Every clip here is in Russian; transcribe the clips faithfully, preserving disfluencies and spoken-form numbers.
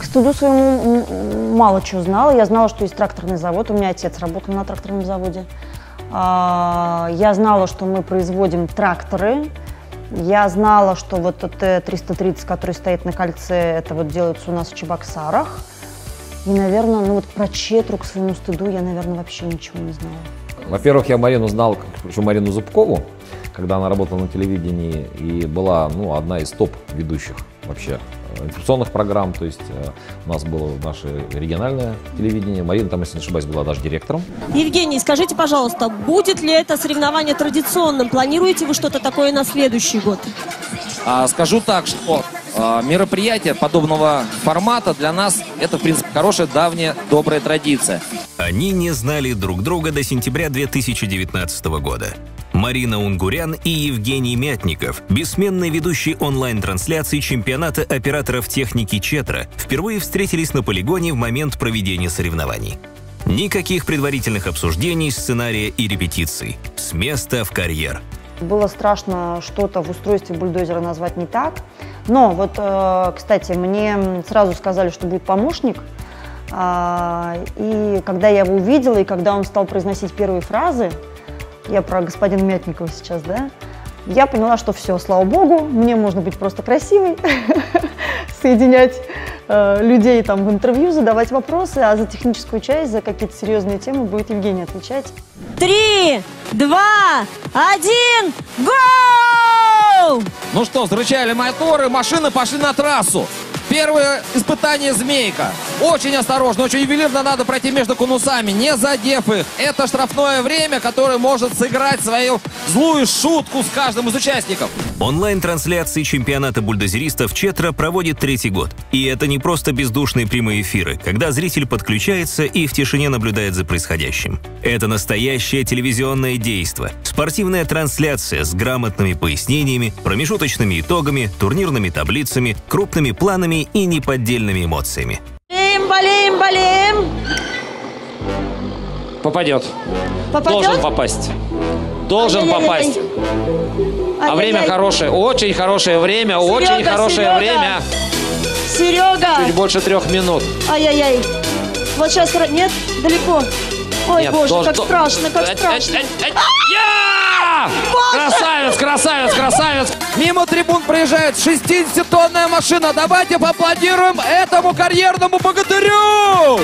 стыду своему мало чего знала. Я знала, что есть тракторный завод. У меня отец работал на тракторном заводе. Я знала, что мы производим тракторы. Я знала, что вот Т триста тридцать, который стоит на кольце, это вот делается у нас в Чебоксарах. И, наверное, ну вот про Четру, к своему стыду, я, наверное, вообще ничего не знала. Во-первых, я Марину знал, еще Марину Зубкову, когда она работала на телевидении и была, ну, одна из топ-ведущих вообще информационных программ. То есть э, у нас было наше региональное телевидение. Марина там, если не ошибаюсь, была даже директором. Евгений, скажите, пожалуйста, будет ли это соревнование традиционным? Планируете вы что-то такое на следующий год? А, скажу так, что а, мероприятие подобного формата для нас это, в принципе, хорошая, давняя, добрая традиция. Они не знали друг друга до сентября две тысячи девятнадцатого года. Марина Унгурян и Евгений Мятников, бессменные ведущие онлайн-трансляции чемпионата операторов техники Четра, впервые встретились на полигоне в момент проведения соревнований. Никаких предварительных обсуждений, сценария и репетиций. С места в карьер. Было страшно что-то в устройстве бульдозера назвать не так. Но вот, кстати, мне сразу сказали, что будет помощник. И когда я его увидела, и когда он стал произносить первые фразы, я про господина Мятникова сейчас, да, я поняла, что все, слава богу, мне можно быть просто красивой, соединять э, людей там в интервью, задавать вопросы, а за техническую часть, за какие-то серьезные темы будет Евгений отвечать. Три, два, один, гоу! Ну что, взрычали моторы, машины пошли на трассу. Первое испытание «Змейка». Очень осторожно, очень ювелирно надо пройти между конусами, не задев их. Это штрафное время, которое может сыграть свою злую шутку с каждым из участников. Онлайн-трансляции чемпионата бульдозеристов Четра проводит третий год. И это не просто бездушные прямые эфиры, когда зритель подключается и в тишине наблюдает за происходящим. Это настоящее телевизионное действо. Спортивная трансляция с грамотными пояснениями, промежуточными итогами, турнирными таблицами, крупными планами и неподдельными эмоциями. Болеем, болеем, болеем. Попадет. Попадет? Должен попасть. Должен Ай-яй-яй-яй. попасть. А время хорошее, очень хорошее время, Серега, очень хорошее Серега. время. Серега! Чуть больше трех минут. Ай-яй-яй. Вот сейчас... Нет? Далеко? Ой, Нет, боже, должен- как страшно, как страшно. Я! Красавец, красавец, красавец! Мимо трибун проезжает шестидесятитонная машина. Давайте поаплодируем этому карьерному богатырю!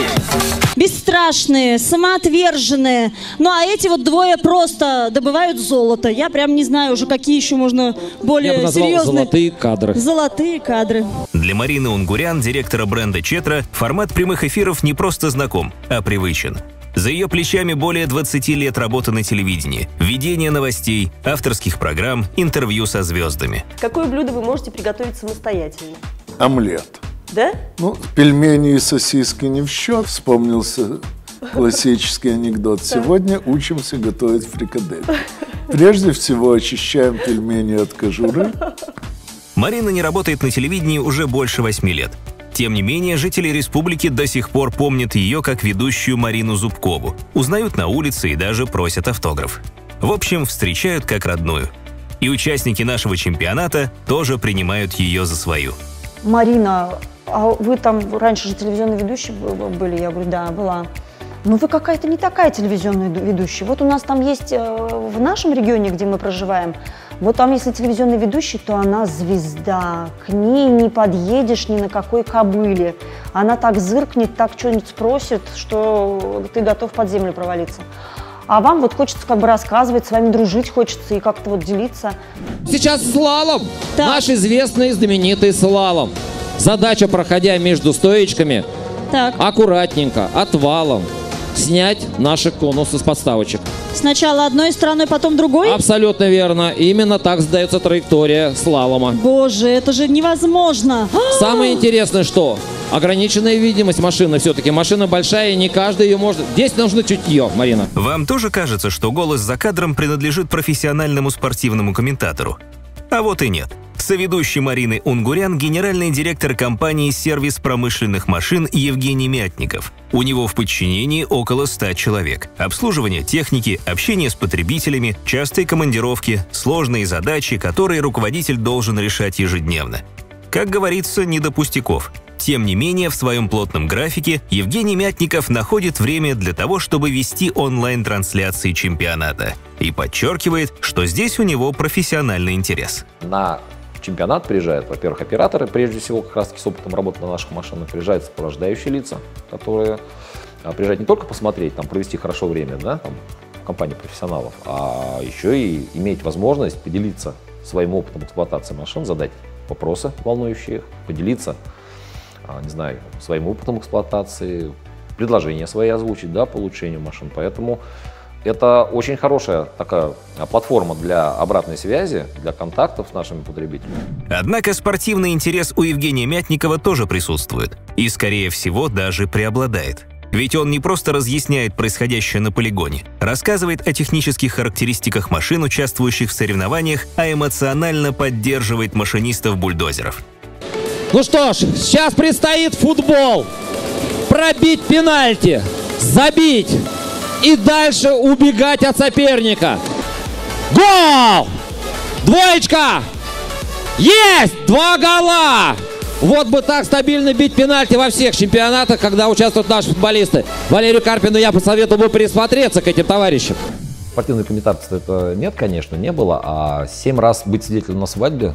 Бесстрашные, самоотверженные. Ну, а эти вот двое просто добывают золото. Я прям не знаю уже, какие еще можно более Я бы назвал серьезные... золотые кадры. Золотые кадры. Для Марины Унгурян, директора бренда Четра, формат прямых эфиров не просто знаком, а привычен. За ее плечами более двадцати лет работы на телевидении, ведение новостей, авторских программ, интервью со звездами. Какое блюдо вы можете приготовить самостоятельно? Омлет. Да? Ну, пельмени и сосиски не в счет. Вспомнился классический анекдот. Сегодня учимся готовить фрикадель. Прежде всего очищаем пельмени от кожуры. Марина не работает на телевидении уже больше восьми лет. Тем не менее, жители республики до сих пор помнят ее как ведущую Марину Зубкову, узнают на улице и даже просят автограф. В общем, встречают как родную. И участники нашего чемпионата тоже принимают ее за свою. Марина, а вы там раньше же телевизионные ведущие были? Я говорю, да, была. Ну вы какая-то не такая телевизионная ведущая. Вот у нас там есть в нашем регионе, где мы проживаем, вот там если телевизионный ведущий, то она звезда. К ней не подъедешь ни на какой кобыле. Она так зыркнет, так что-нибудь спросит, что ты готов под землю провалиться. А вам вот хочется как бы рассказывать, с вами дружить хочется и как-то вот делиться. Сейчас слалом. Так. Наш известный знаменитый слалом. Задача, проходя между стоечками, Так, аккуратненько, отвалом, снять наши конусы с подставочек. сначала одной стороной, потом другой? Абсолютно верно. Именно так сдается траектория слалома. Боже, это же невозможно. Самое интересное, что ограниченная видимость машины все-таки. Машина большая, и не каждый ее может... Здесь нужно чутье, Марина. Вам тоже кажется, что голос за кадром принадлежит профессиональному спортивному комментатору? А вот и нет. Соведущий Марины Унгурян – генеральный директор компании «Сервис промышленных машин» Евгений Мятников. У него в подчинении около ста человек. Обслуживание техники, общение с потребителями, частые командировки, сложные задачи, которые руководитель должен решать ежедневно. Как говорится, не до пустяков. Тем не менее, в своем плотном графике Евгений Мятников находит время для того, чтобы вести онлайн-трансляции чемпионата. И подчеркивает, что здесь у него профессиональный интерес. На чемпионат приезжают, во-первых, операторы, прежде всего, как раз таки с опытом работы на наших машинах, приезжают сопровождающие лица, которые приезжают не только посмотреть, там, провести хорошо время, да, там, в компании профессионалов, а еще и иметь возможность поделиться своим опытом эксплуатации машин, задать вопросы, волнующие их, поделиться, не знаю, своим опытом эксплуатации, предложения свои озвучить, да, по улучшению машин. Поэтому это очень хорошая такая платформа для обратной связи, для контактов с нашими потребителями. Однако спортивный интерес у Евгения Мятникова тоже присутствует и, скорее всего, даже преобладает. Ведь он не просто разъясняет происходящее на полигоне, рассказывает о технических характеристиках машин, участвующих в соревнованиях, а эмоционально поддерживает машинистов-бульдозеров. Ну что ж, сейчас предстоит футбол. Пробить пенальти, забить и дальше убегать от соперника. Гол! Двоечка! Есть! Два гола! Вот бы так стабильно бить пенальти во всех чемпионатах, когда участвуют наши футболисты. Валерию Карпину я посоветовал бы присмотреться к этим товарищам. Спортивной комментации это нет, конечно, не было, а семь раз быть свидетелем на свадьбе,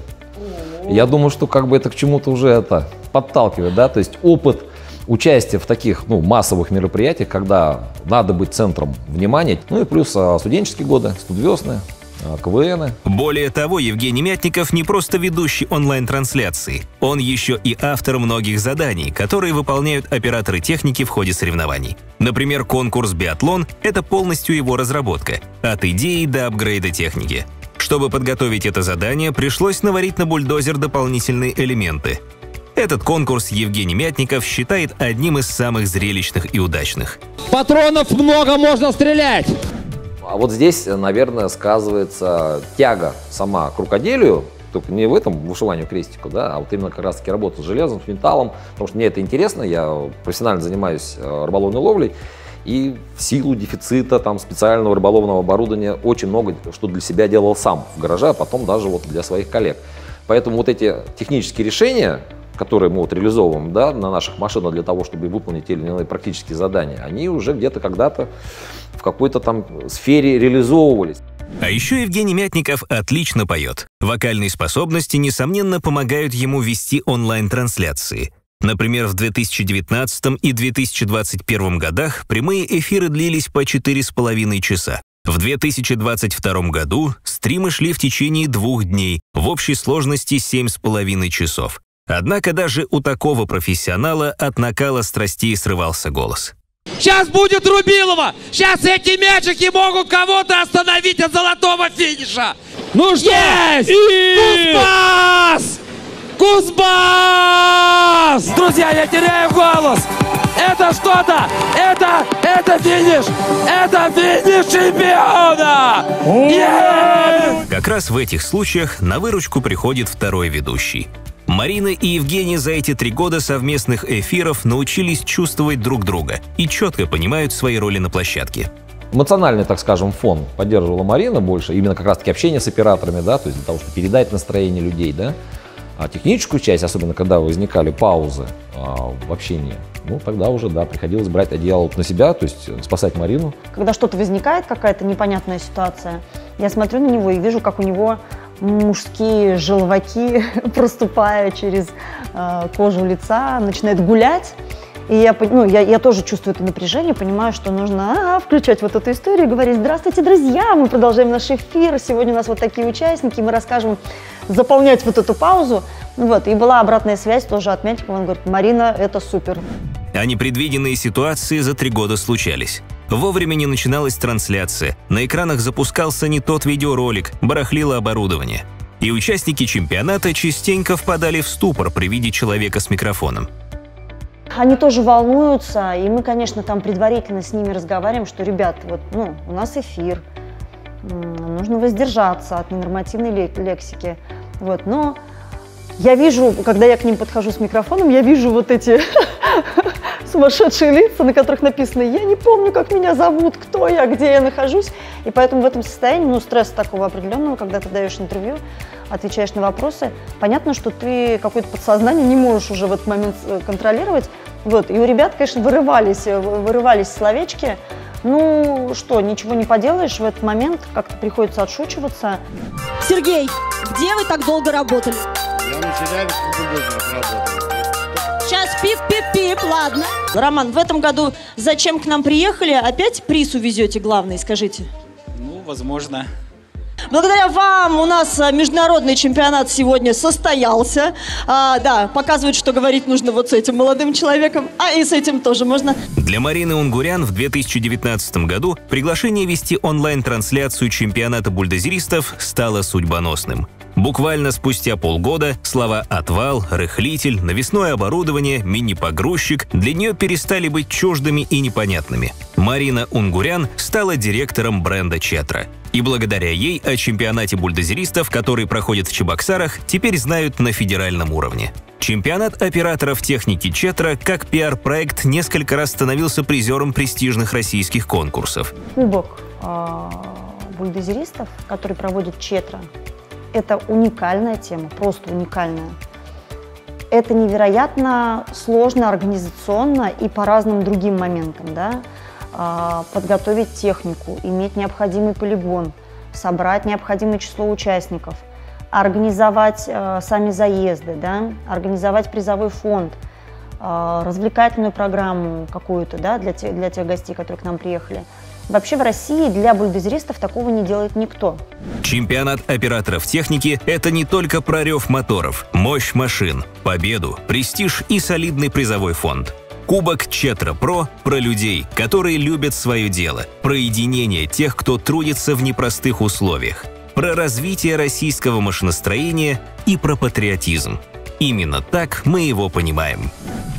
я думаю, что как бы это к чему-то уже это подталкивает, да, то есть опыт участия в таких, ну, массовых мероприятиях, когда надо быть центром внимания, ну и плюс студенческие годы, студвесны, КВНы. Более того, Евгений Мятников не просто ведущий онлайн-трансляции, он еще и автор многих заданий, которые выполняют операторы техники в ходе соревнований. Например, конкурс «Биатлон» — это полностью его разработка, от идеи до апгрейда техники. Чтобы подготовить это задание, пришлось наварить на бульдозер дополнительные элементы. Этот конкурс Евгений Мятников считает одним из самых зрелищных и удачных. Патронов много, можно стрелять! А вот здесь, наверное, сказывается тяга сама к рукоделию, только не в этом вышивании крестику, да, а вот именно как раз-таки работа с железом, с металлом, потому что мне это интересно, я профессионально занимаюсь рыболовной ловлей, и в силу дефицита там, специального рыболовного оборудования очень много что для себя делал сам в гараже, а потом даже вот для своих коллег. Поэтому вот эти технические решения, которые мы вот реализовываем, да, на наших машинах для того, чтобы выполнить те или иные практические задания, они уже где-то когда-то в какой-то там сфере реализовывались. А еще Евгений Мятников отлично поет. Вокальные способности, несомненно, помогают ему вести онлайн-трансляции. Например, в две тысячи девятнадцатом и две тысячи двадцать первом годах прямые эфиры длились по четыре с половиной часа. В две тысячи двадцать втором году стримы шли в течение двух дней, в общей сложности семь с половиной часов. Однако даже у такого профессионала от накала страстей срывался голос. Сейчас будет Рубилова! Сейчас эти мячики могут кого-то остановить от золотого финиша! Ну что? Есть! И... Кузбасс! Кузбасс! Друзья, я теряю голос! Это что-то! Это, это финиш! Это финиш чемпиона! Yes! Как раз в этих случаях на выручку приходит второй ведущий. Марина и Евгений за эти три года совместных эфиров научились чувствовать друг друга и четко понимают свои роли на площадке. Эмоциональный, так скажем, фон поддерживала Марина больше, именно как раз-таки общение с операторами, да, то есть для того, чтобы передать настроение людей, да. А техническую часть, особенно когда возникали паузы а, в общении, ну тогда уже, да, приходилось брать одеяло на себя, то есть спасать Марину. Когда что-то возникает, какая-то непонятная ситуация, я смотрю на него и вижу, как у него мужские желваки, проступая через э, кожу лица, начинают гулять. И я, ну, я, я тоже чувствую это напряжение, понимаю, что нужно а, включать вот эту историю и говорить: здравствуйте, друзья, мы продолжаем наш эфир, сегодня у нас вот такие участники, мы расскажем, заполнять вот эту паузу. Вот, и была обратная связь тоже от Мятникова, он говорит: Марина, это супер. А непредвиденные ситуации за три года случались. Вовремя не начиналась трансляция, на экранах запускался не тот видеоролик, барахлило оборудование. И участники чемпионата частенько впадали в ступор при виде человека с микрофоном. Они тоже волнуются, и мы, конечно, там предварительно с ними разговариваем, что, ребят, вот, ну, у нас эфир, нужно воздержаться от ненормативной лексики, вот, но я вижу, когда я к ним подхожу с микрофоном, я вижу вот эти сумасшедшие лица, на которых написано: я не помню, как меня зовут, кто я, где я нахожусь, и поэтому в этом состоянии, ну, стресса такого определенного, когда ты даешь интервью, отвечаешь на вопросы, понятно, что ты какое-то подсознание не можешь уже в этот момент контролировать. Вот. И у ребят, конечно, вырывались, вырывались словечки. Ну что, ничего не поделаешь, в этот момент как-то приходится отшучиваться. Сергей, где вы так долго работали? Я на сериале «Кругозоров» работал. Сейчас пип-пип-пип, ладно. Роман, в этом году зачем к нам приехали? Опять приз увезете главный, скажите? Ну, возможно. Благодаря вам у нас международный чемпионат сегодня состоялся. А, да, показывает, что говорить нужно вот с этим молодым человеком, а и с этим тоже можно. Для Марины Унгурян в две тысячи девятнадцатом году приглашение вести онлайн-трансляцию чемпионата бульдозеристов стало судьбоносным. Буквально спустя полгода слова «отвал», «рыхлитель», «навесное оборудование», «мини-погрузчик» для нее перестали быть чуждыми и непонятными. Марина Унгурян стала директором бренда «Четра». И благодаря ей о чемпионате бульдозеристов, который проходит в Чебоксарах, теперь знают на федеральном уровне. Чемпионат операторов техники «Четра» как пиар-проект несколько раз становился призером престижных российских конкурсов. Кубок э, бульдозеристов, который проводит «Четра», это уникальная тема, просто уникальная. Это невероятно сложно организационно и по разным другим моментам, да? Подготовить технику, иметь необходимый полигон, собрать необходимое число участников, организовать э, сами заезды, да? Организовать призовой фонд, э, развлекательную программу какую-то, да, для, те, для тех гостей, которые к нам приехали. Вообще в России для бульдозеристов такого не делает никто. Чемпионат операторов техники – это не только про рев моторов, мощь машин, победу, престиж и солидный призовой фонд. Кубок «Четра Про» про людей, которые любят свое дело, про единение тех, кто трудится в непростых условиях, про развитие российского машиностроения и про патриотизм. Именно так мы его понимаем.